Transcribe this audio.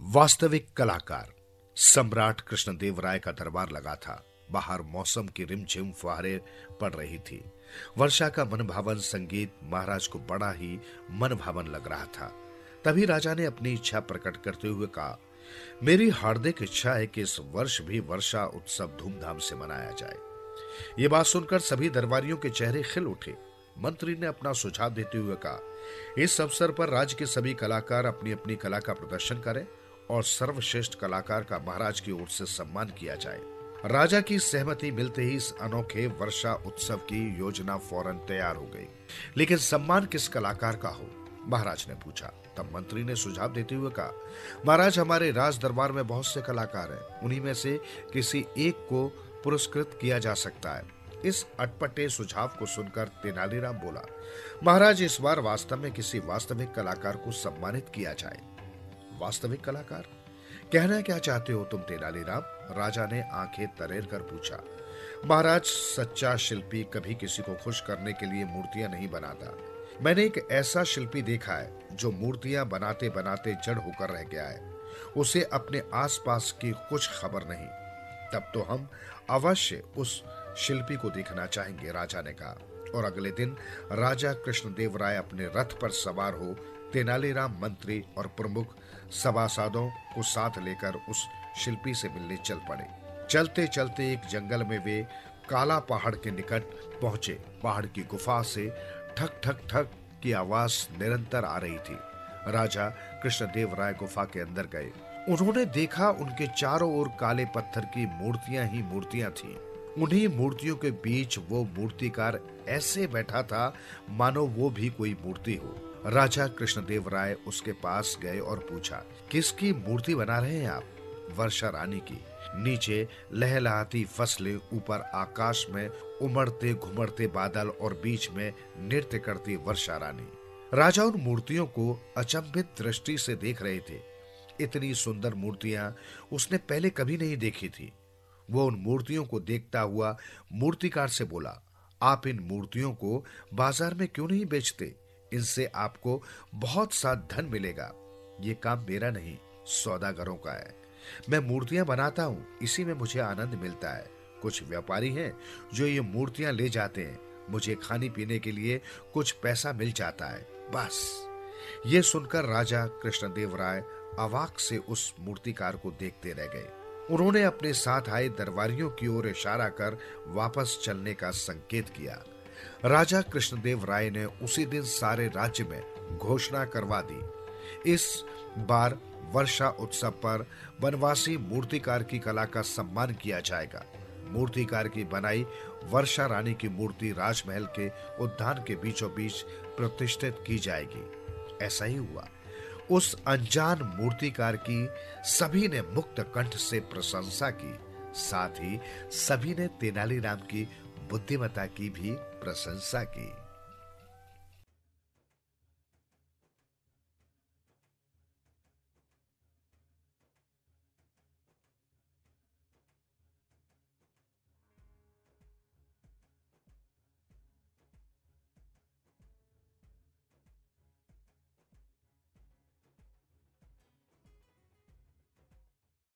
वास्तविक कलाकार। सम्राट कृष्णदेव राय का दरबार लगा था। बाहर मौसम की रिमझिम फुहारें पड़ रही थी। वर्षा का मनभावन संगीत महाराज को बड़ा ही मनभावन लग रहा था। तभी राजा ने अपनी इच्छा प्रकट करते हुए कहा, मेरी हार्दिक इच्छा है कि इस वर्ष भी वर्षा उत्सव धूमधाम से मनाया जाए। ये बात सुनकर सभी दरबारियों के चेहरे खिल उठे। मंत्री ने अपना सुझाव देते हुए कहा, इस अवसर पर राज्य के सभी कलाकार अपनी अपनी कला का प्रदर्शन करें और सर्वश्रेष्ठ कलाकार का महाराज की ओर से सम्मान किया जाए। राजा की सहमति मिलते ही इस अनोखे वर्षा उत्सव की योजना फौरन तैयार हो गई। लेकिन सम्मान किस कलाकार का हो, महाराज ने पूछा। तब मंत्री ने सुझाव देते हुए कहा, महाराज, हमारे राज दरबार में बहुत से कलाकार हैं, उन्हीं में से किसी एक को पुरस्कृत किया जा सकता है। इस अटपटे सुझाव को सुनकर तेनालीराम बोला, महाराज, इस बार वास्तव में किसी वास्तविक कलाकार को सम्मानित किया जाए। वास्तविक कलाकार? कहना क्या चाहते हो तुम तेनालीराम? राजा ने आंखें तरेर कर पूछा। महाराज, सच्चा शिल्पी कभी किसी को खुश करने के लिए मूर्तियां नहीं बनाता। मैंने एक ऐसा शिल्पी देखा है जो मूर्तियां बनाते बनाते जड़ होकर रह गया है। उसे अपने आसपास की कुछ खबर नहीं। तब तो हम अवश्य उस शिल्पी को देखना चाहेंगे, राजा ने कहा। और अगले दिन राजा कृष्णदेव राय अपने रथ पर सवार हो तेनालीराम मंत्री और प्रमुख सभासदों को साथ लेकर उस शिल्पी से मिलने चल पड़े। चलते चलते एक जंगल में वे काला पहाड़ के निकट पहुंचे। पहाड़ की गुफा से ठक ठक ठक की आवाज निरंतर आ रही थी। राजा कृष्णदेव राय गुफा के अंदर गए। उन्होंने देखा उनके चारों ओर काले पत्थर की मूर्तियां ही मूर्तियां थीं। उन्हीं मूर्तियों के बीच वो मूर्तिकार ऐसे बैठा था मानो वो भी कोई मूर्ति हो। राजा कृष्णदेव राय उसके पास गए और पूछा, किसकी मूर्ति बना रहे हैं आप? वर्षा रानी की। नीचे लहलहाती फसलें, ऊपर आकाश में उमड़ते घुमड़ते बादल और बीच में नृत्य करती वर्षा रानी। राजा उन मूर्तियों को अचंभित दृष्टि से देख रहे थे। इतनी सुंदर मूर्तियां उसने पहले कभी नहीं देखी थी। वो उन मूर्तियों को देखता हुआ मूर्तिकार से बोला, आप इन मूर्तियों को बाजार में क्यों नहीं बेचते? इनसे आपको बहुत सा धन मिलेगा। ये काम मेरा नहीं, सौदागरों का है। मैं मूर्तियां बनाता हूं, इसी में मुझे आनंद मिलता है। कुछ व्यापारी हैं जो ये मूर्तियां ले जाते हैं, मुझे खाने पीने के लिए कुछ पैसा मिल जाता है, बस। ये सुनकर राजा कृष्णदेव राय अवाक से उस मूर्तिकार को देखते रह गए। उन्होंने अपने साथ आए दरबारियों की ओर इशारा कर वापस चलने का संकेत किया। राजा कृष्णदेव राय ने उसी दिन सारे राज्य में घोषणा करवा दी, इस बार वर्षा उत्सव पर वनवासी मूर्तिकार की कला का सम्मान किया जाएगा। मूर्तिकार की बनाई वर्षा रानी की मूर्ति राजमहल के उद्यान के बीचों बीच प्रतिष्ठित की जाएगी। ऐसा ही हुआ। उस अनजान मूर्तिकार की सभी ने मुक्त कंठ से प्रशंसा की। साथ ही सभी ने तेनालीराम की बुद्धिमत्ता की भी प्रशंसा की।